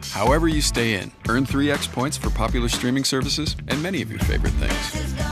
however you stay in. Earn 3x points for popular streaming services and many of your favorite things.